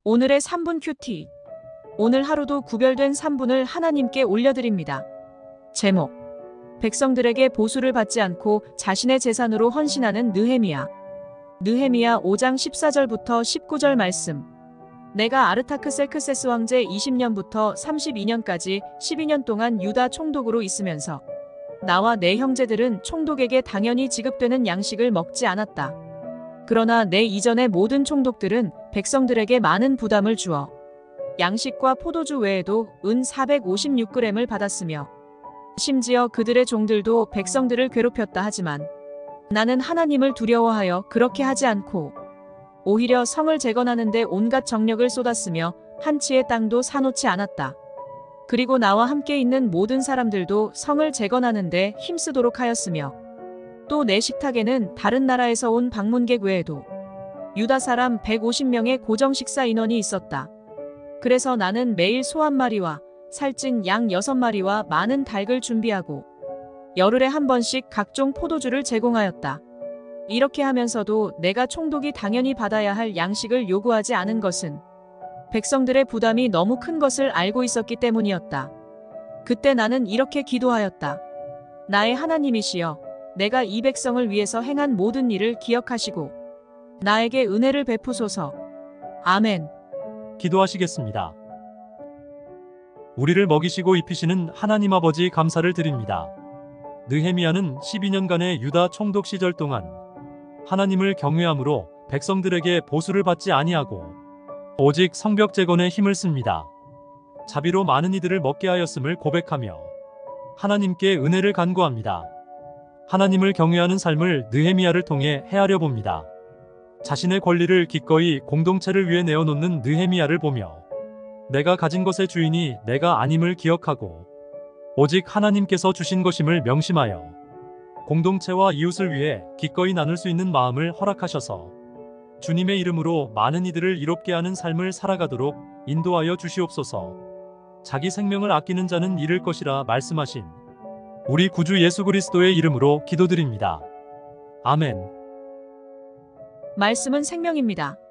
오늘의 3분 큐티. 오늘 하루도 구별된 3분을 하나님께 올려드립니다. 제목: 백성들에게 보수를 받지 않고 자신의 재산으로 헌신하는 느헤미야. 느헤미야 5장 14절부터 19절 말씀. 내가 아르타크셀크세스 황제 20년부터 32년까지 12년 동안 유다 총독으로 있으면서 나와 내 형제들은 총독에게 당연히 지급되는 양식을 먹지 않았다. 그러나 내 이전의 모든 총독들은 백성들에게 많은 부담을 주어 양식과 포도주 외에도 은 456g을 받았으며 심지어 그들의 종들도 백성들을 괴롭혔다 하지만 나는 하나님을 두려워하여 그렇게 하지 않고 오히려 성을 재건하는데 온갖 정력을 쏟았으며 한 치의 땅도 사놓지 않았다. 그리고 나와 함께 있는 모든 사람들도 성을 재건하는데 힘쓰도록 하였으며 또 내 식탁에는 다른 나라에서 온 방문객 외에도 유다 사람 150명의 고정 식사 인원이 있었다. 그래서 나는 매일 소 1마리와 살찐 양 6마리와 많은 닭을 준비하고 열흘에 한 번씩 각종 포도주를 제공하였다. 이렇게 하면서도 내가 총독이 당연히 받아야 할 양식을 요구하지 않은 것은 백성들의 부담이 너무 큰 것을 알고 있었기 때문이었다. 그때 나는 이렇게 기도하였다. 나의 하나님이시여, 내가 이 백성을 위해서 행한 모든 일을 기억하시고 나에게 은혜를 베푸소서. 아멘. 기도하시겠습니다. 우리를 먹이시고 입히시는 하나님 아버지 감사를 드립니다. 느헤미야는 12년간의 유다 총독 시절 동안 하나님을 경외함으로 백성들에게 보수를 받지 아니하고 오직 성벽 재건에 힘을 씁니다. 자비로 많은 이들을 먹게 하였음을 고백하며 하나님께 은혜를 간구합니다. 하나님을 경외하는 삶을 느헤미야를 통해 헤아려 봅니다. 자신의 권리를 기꺼이 공동체를 위해 내어놓는 느헤미야를 보며 내가 가진 것의 주인이 내가 아님을 기억하고 오직 하나님께서 주신 것임을 명심하여 공동체와 이웃을 위해 기꺼이 나눌 수 있는 마음을 허락하셔서 주님의 이름으로 많은 이들을 이롭게 하는 삶을 살아가도록 인도하여 주시옵소서. 자기 생명을 아끼는 자는 잃을 것이라 말씀하신 우리 구주 예수 그리스도의 이름으로 기도드립니다. 아멘. 말씀은 생명입니다.